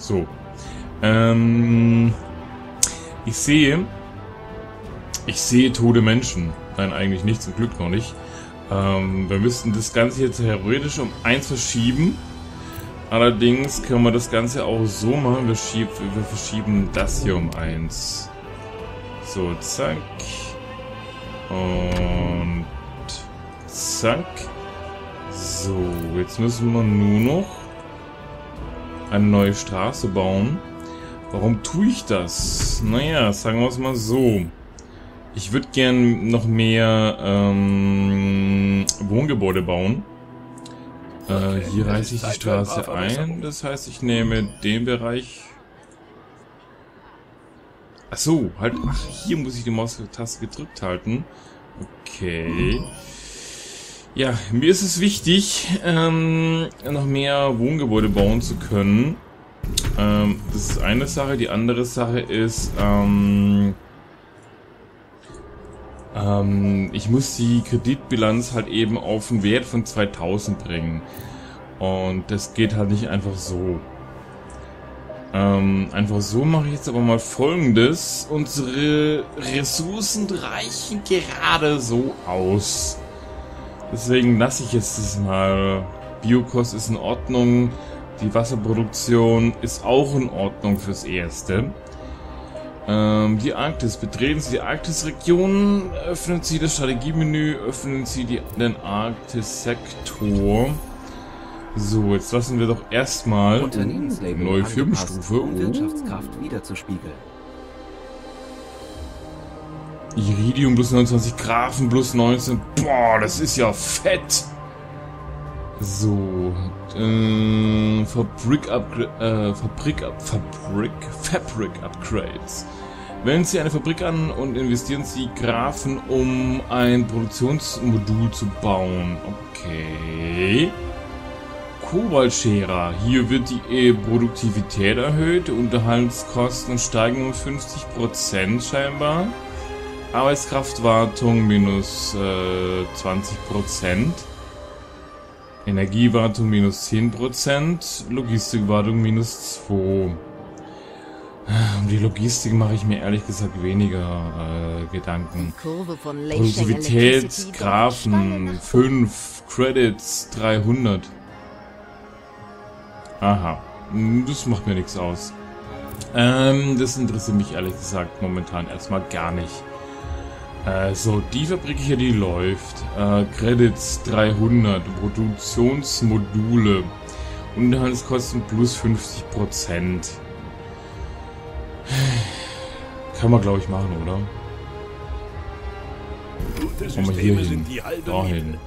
So. Ich sehe tote Menschen. Nein, eigentlich nicht, zum Glück noch nicht. Wir müssten das Ganze jetzt theoretisch um 1 verschieben. Allerdings können wir das Ganze auch so machen. Wir verschieben das hier um 1. So, zack. Und zack. So, jetzt müssen wir nur noch eine neue Straße bauen. Warum tue ich das? Naja, sagen wir es mal so. Ich würde gern noch mehr Wohngebäude bauen. Hier reiße ich die Straße ein. Das heißt, ich nehme den Bereich. Ach so, halt. Ach, hier muss ich die Maustaste gedrückt halten. Okay. Ja, mir ist es wichtig, noch mehr Wohngebäude bauen zu können. Das ist eine Sache. Die andere Sache ist, ich muss die Kreditbilanz halt eben auf einen Wert von 2000 bringen. Und das geht halt nicht einfach so. Einfach so mache ich jetzt aber mal Folgendes. Unsere Ressourcen reichen gerade so aus. Deswegen lasse ich jetzt das mal. Biokost ist in Ordnung. Die Wasserproduktion ist auch in Ordnung fürs Erste. Die Arktis. Betreten Sie die Arktis-Region, öffnen Sie das Strategiemenü, öffnen Sie den Arktis-Sektor. So, jetzt lassen wir doch erstmal neue Firmenstufe. Um Wirtschaftskraft wiederzuspiegeln. Iridium plus 29, Grafen plus 19. Boah, das ist ja fett. So, Fabric Upgrades. Wählen Sie eine Fabrik an und investieren Sie Grafen, um ein Produktionsmodul zu bauen. Okay. Kobaltscherer. Hier wird die Produktivität erhöht, Unterhaltskosten steigen um 50% scheinbar. Arbeitskraftwartung minus 20%. Energiewartung minus 10%, Logistikwartung minus 2%. Um die Logistik mache ich mir ehrlich gesagt weniger Gedanken. Produktivität, Graphen, 5, Credits, 300. Aha, das macht mir nichts aus. Das interessiert mich ehrlich gesagt momentan erstmal gar nicht. So, die Fabrik hier, die läuft. Credits 300, Produktionsmodule. Unterhaltskosten plus 50%. Kann man, glaube ich, machen, oder? Kommen wir hier hin. Dahin.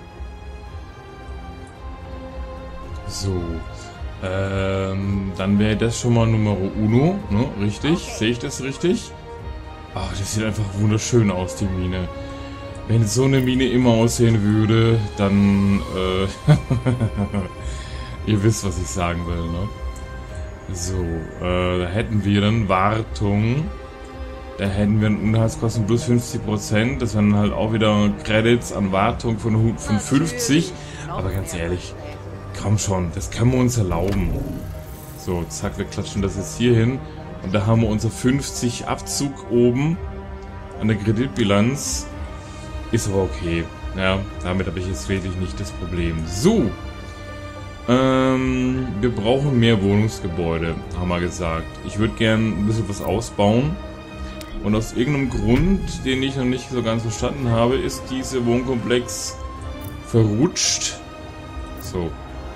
So. Dann wäre das schon mal Numero Uno, ne? Richtig? Sehe ich das richtig? Ach, das sieht einfach wunderschön aus, die Mine. Wenn so eine Mine immer aussehen würde, dann, ihr wisst, was ich sagen will, ne? So, da hätten wir dann Wartung. Da hätten wir Unterhaltskosten plus 50%. Das wären halt auch wieder Credits an Wartung von 50. Aber ganz ehrlich, komm schon, das können wir uns erlauben. So, zack, wir klatschen das jetzt hier hin. Und da haben wir unser 50 Abzug oben an der Kreditbilanz. Ist aber okay. Ja, damit habe ich jetzt wirklich nicht das Problem. So. Wir brauchen mehr Wohnungsgebäude, haben wir gesagt. Ich würde gerne ein bisschen was ausbauen. Und aus irgendeinem Grund, den ich noch nicht so ganz verstanden habe, ist dieser Wohnkomplex verrutscht. So.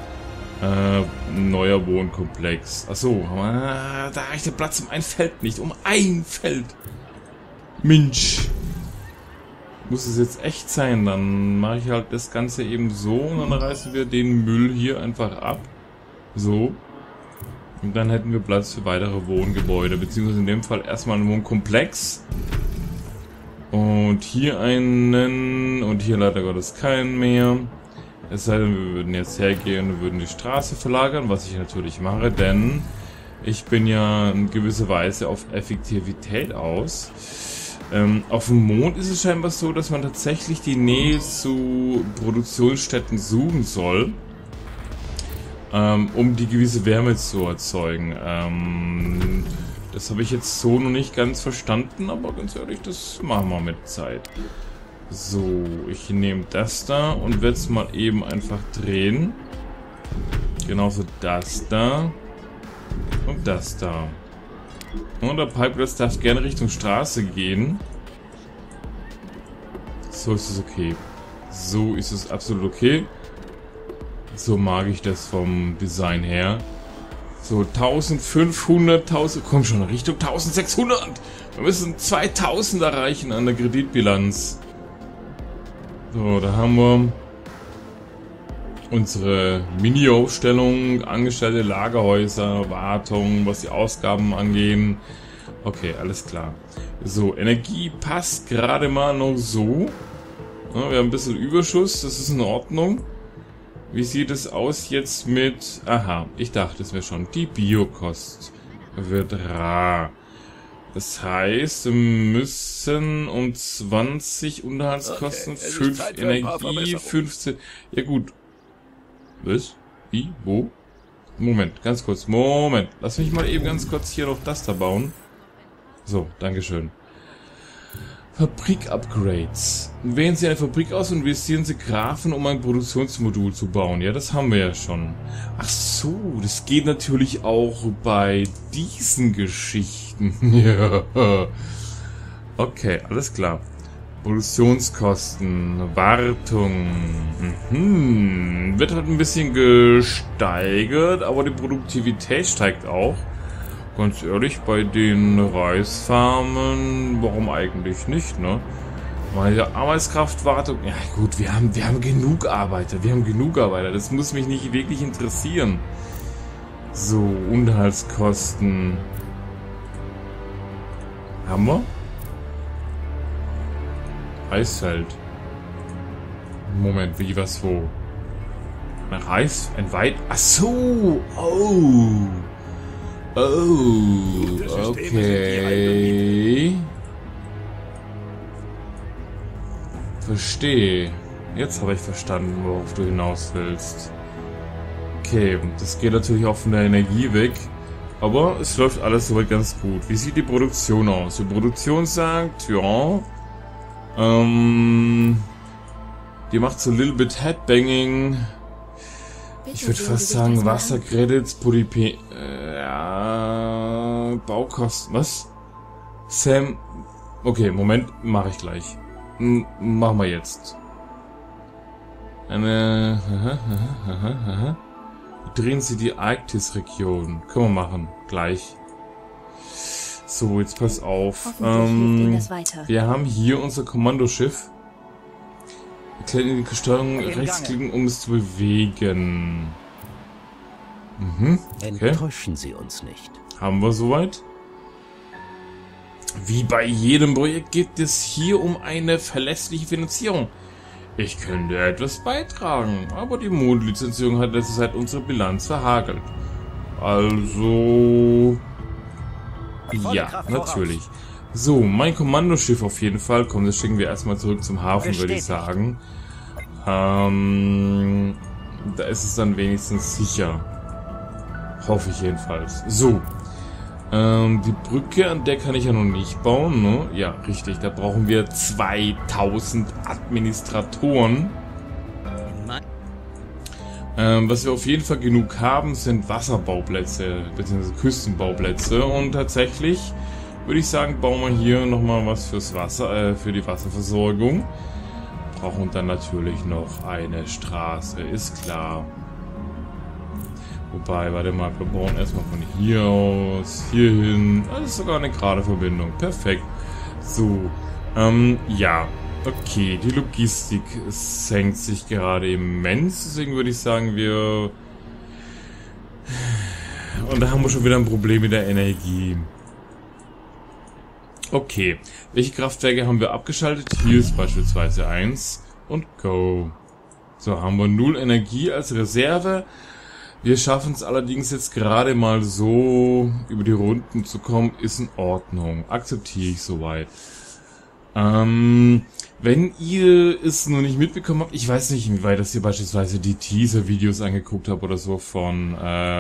Neuer Wohnkomplex. Achso, da reicht der Platz um ein Feld nicht. Um ein Feld. Mensch. Muss es jetzt echt sein, dann mache ich halt das Ganze eben so und dann reißen wir den Müll hier einfach ab. So. Und dann hätten wir Platz für weitere Wohngebäude, beziehungsweise in dem Fall erstmal einen Wohnkomplex. Und hier einen und hier leider Gottes keinen mehr. Es sei denn, wir würden jetzt hergehen und würden die Straße verlagern, was ich natürlich mache, denn ich bin ja in gewisser Weise auf Effektivität aus. Auf dem Mond ist es scheinbar so, dass man tatsächlich die Nähe zu Produktionsstätten suchen soll. um die gewisse Wärme zu erzeugen. Das habe ich jetzt so noch nicht ganz verstanden, aber ganz ehrlich, das machen wir mit Zeit. So, ich nehme das da und werde es mal eben einfach drehen. Genauso das da und das da. Und der Pipeglass darf gerne Richtung Straße gehen. So ist es okay. So ist es absolut okay. So mag ich das vom Design her. So 1500, 1000, komm schon, Richtung 1600. Wir müssen 2000 erreichen an der Kreditbilanz. So, da haben wir unsere Mini-Aufstellung, Angestellte, Lagerhäuser, Wartung, was die Ausgaben angehen. Okay, alles klar. So, Energie passt gerade mal noch so. Ja, wir haben ein bisschen Überschuss, das ist in Ordnung. Wie sieht es aus jetzt mit... Aha, ich dachte es wäre schon. Die Biokost wird rar. Das heißt, wir müssen um 20 Unterhaltskosten, okay, 5 Energie, 15... Ja gut. Was? Wie? Wo? Moment, ganz kurz. Moment. Lass mich mal eben ganz kurz hier noch das da bauen. So, dankeschön. Fabrik-Upgrades. Wählen Sie eine Fabrik aus und investieren Sie Graphen, um ein Produktionsmodul zu bauen. Ja, das haben wir ja schon. Ach so, das geht natürlich auch bei diesen Geschichten. Ja. Okay, alles klar. Produktionskosten, Wartung. Wird halt ein bisschen gesteigert, aber die Produktivität steigt auch. Ganz ehrlich, bei den Reisfarmen, warum eigentlich nicht, ne? Meine Arbeitskraftwartung, ja gut, wir haben genug Arbeiter, das muss mich nicht wirklich interessieren. So, Unterhaltskosten. Haben wir? Reisfeld. Moment, wie, was, wo? Ein Reis? Ein Weit? Ach so! Oh! Oh, okay. Verstehe. Jetzt habe ich verstanden, worauf du hinaus willst. Okay, das geht natürlich auch von der Energie weg. Aber es läuft alles soweit ganz gut. Wie sieht die Produktion aus? Die Produktion sagt, ja... die macht so ein little bit Headbanging. Ich würde fast sagen, Wassercredits, Polyp... ja... Baukosten... Was? Sam... Okay, Moment, mache ich gleich. Machen wir jetzt. Drehen Sie die Arktis-Region. Können wir machen. Gleich. So, jetzt pass auf. Wir haben hier unser Kommandoschiff. Erklären die Steuerung rechtsklicken, um es zu bewegen. Okay. Enttäuschen Sie uns nicht. Haben wir soweit? Wie bei jedem Projekt geht es hier um eine verlässliche Finanzierung. Ich könnte etwas beitragen, aber die Mondlizenzierung hat letzte Zeit unsere Bilanz verhagelt. Also... Ja, natürlich. So, mein Kommandoschiff auf jeden Fall. Komm, das schicken wir erstmal zurück zum Hafen, würde ich sagen. Da ist es dann wenigstens sicher. Hoffe ich jedenfalls. So. Die Brücke, an der kann ich ja noch nicht bauen, ne? Ja, richtig. Da brauchen wir 2000 Administratoren. Was wir auf jeden Fall genug haben, sind Wasserbauplätze, bzw. Küstenbauplätze. Und tatsächlich würde ich sagen, bauen wir hier nochmal was fürs Wasser, für die Wasserversorgung. Brauchen dann natürlich noch eine Straße, ist klar. Wobei, warte mal, wir bauen erstmal von hier aus, hier hin. Das ist sogar eine gerade Verbindung. Perfekt. So, ja. Okay, die Logistik senkt sich gerade immens. Deswegen würde ich sagen, wir... Und da haben wir schon wieder ein Problem mit der Energie. Okay, welche Kraftwerke haben wir abgeschaltet? Hier ist beispielsweise 1 und Go. So, haben wir 0 Energie als Reserve. Wir schaffen es allerdings jetzt gerade mal so, über die Runden zu kommen, ist in Ordnung. Akzeptiere ich soweit. Wenn ihr es noch nicht mitbekommen habt, ich weiß nicht, inwieweit das ihr beispielsweise die Teaser-Videos angeguckt habt oder so von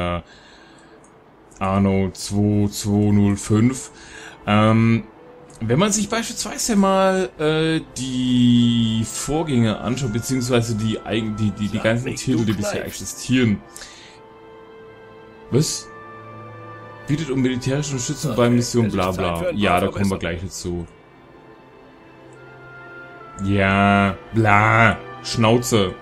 Anno 2205. Wenn man sich beispielsweise mal die Vorgänger anschaut, beziehungsweise die ganzen Titel, die bisher existieren. Was? Bietet um militärische Unterstützung bei Mission bla bla. Ja, da kommen wir gleich dazu. Ja, bla, Schnauze.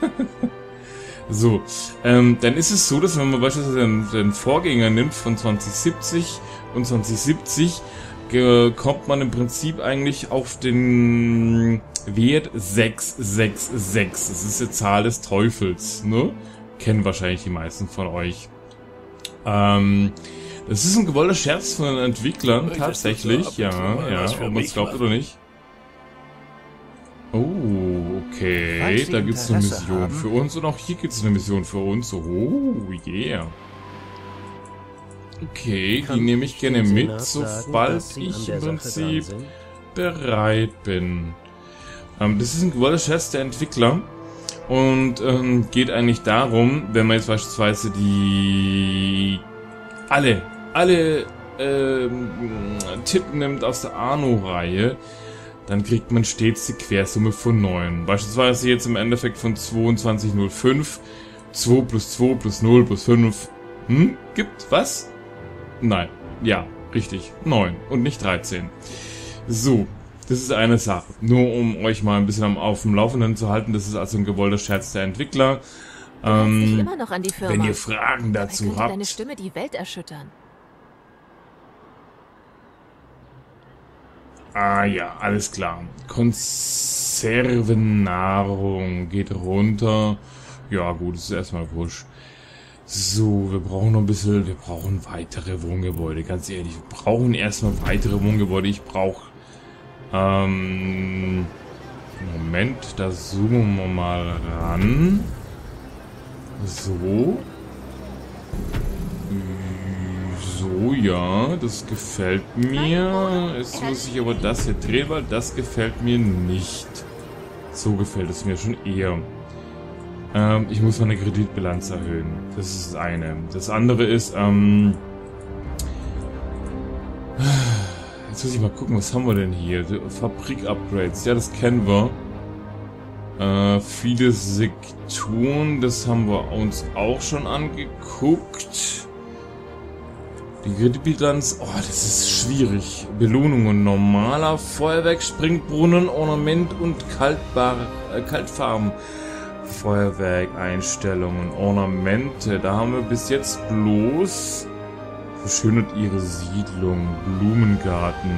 So, dann ist es so, dass wenn man beispielsweise den Vorgänger nimmt von 2070 und 2070, kommt man im Prinzip eigentlich auf den Wert 666. Das ist die Zahl des Teufels, ne? Kennen wahrscheinlich die meisten von euch. Das ist ein gewollter Scherz von den Entwicklern, tatsächlich, ja, ob man es glaubt oder nicht. Oh, okay, da gibt's eine Mission für uns und auch hier gibt's eine Mission für uns. Oh, yeah. Okay, die nehme ich gerne mit, sobald ich im Prinzip bereit bin. Das ist ein gewollter Scherz der Entwickler und geht eigentlich darum, wenn man jetzt beispielsweise alle Titel nimmt aus der Anno-Reihe, dann kriegt man stets die Quersumme von 9. Beispielsweise jetzt im Endeffekt von 2205, 2 plus 2 plus 0 plus 5. Gibt was? Nein. Ja, richtig. 9 und nicht 13. So, das ist eine Sache. Nur um euch mal ein bisschen auf dem Laufenden zu halten, das ist also ein gewollter Scherz der Entwickler. Immer noch an die Firma. Wenn ihr Fragen dazu habt. Deine Stimme die Welt erschüttern. Ah ja, alles klar. Konservennahrung geht runter. Ja gut, das ist erstmal wurscht. So, wir brauchen noch ein bisschen, wir brauchen weitere Wohngebäude, ganz ehrlich. Wir brauchen erstmal weitere Wohngebäude. Ich brauche, Moment, da zoomen wir mal ran. So. So, ja, das gefällt mir. Jetzt muss ich aber das hier drehen, weil das gefällt mir nicht. So gefällt es mir schon eher. Ich muss meine Kreditbilanz erhöhen. Das ist das eine. Das andere ist, jetzt muss ich mal gucken, was haben wir denn hier? Fabrik-Upgrades, ja, das kennen wir. Viele Sektoren, das haben wir uns auch schon angeguckt. Die Kreditbilanz, oh, das ist schwierig. Belohnungen, normaler Feuerwerk, Springbrunnen, Ornament und Kaltfarben. Feuerwerk-Einstellungen, Ornamente, da haben wir bis jetzt bloß verschönert ihre Siedlung, Blumengarten.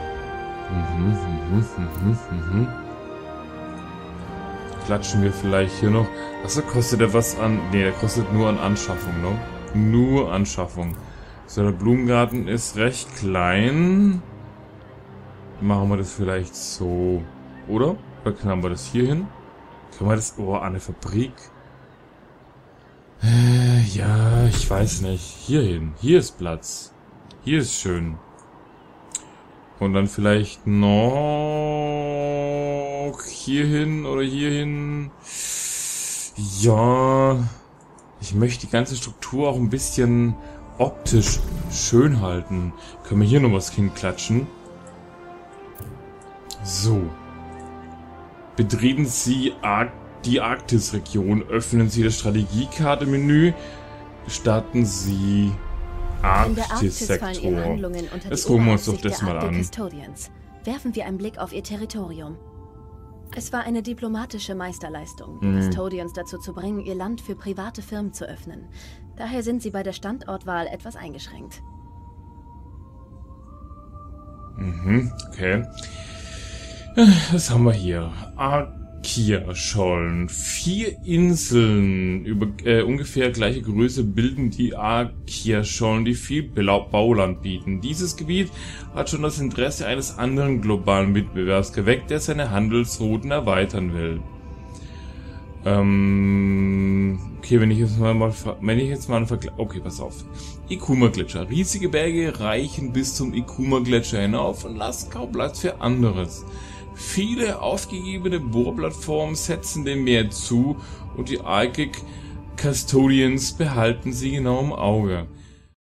Klatschen wir vielleicht hier noch. Achso, kostet der was an? Ne, der kostet nur an Anschaffung, ne? Nur Anschaffung. So, der Blumengarten ist recht klein. Machen wir das vielleicht so. Oder? Oder können wir das hier hin? Können wir das... Oh, an eine Fabrik. Ja, ich weiß nicht. Hier hin. Hier ist Platz. Hier ist schön. Und dann vielleicht noch... hier hin oder hier hin. Ja... Ich möchte die ganze Struktur auch ein bisschen optisch schön halten. Können wir hier noch was hinklatschen? So. Betreten Sie die Arktisregion. Öffnen Sie das Strategiekarte-Menü. Starten Sie Arktis-Sektor. Das gucken wir uns doch das mal an. Werfen wir einen Blick auf Ihr Territorium. Es war eine diplomatische Meisterleistung, die Custodians dazu zu bringen, ihr Land für private Firmen zu öffnen. Daher sind sie bei der Standortwahl etwas eingeschränkt. Okay. Was haben wir hier? Arkia-Schollen. 4 Inseln über ungefähr gleiche Größe bilden die Arkia-Schollen, die viel Bauland bieten. Dieses Gebiet hat schon das Interesse eines anderen globalen Mitbewerbs geweckt, der seine Handelsrouten erweitern will. Okay, wenn ich jetzt mal einen Vergleich... Okay, pass auf. Ikuma-Gletscher. Riesige Berge reichen bis zum Ikuma-Gletscher hinauf und lassen kaum Platz für anderes. Viele aufgegebene Bohrplattformen setzen dem Meer zu und die Arctic Custodians behalten sie genau im Auge.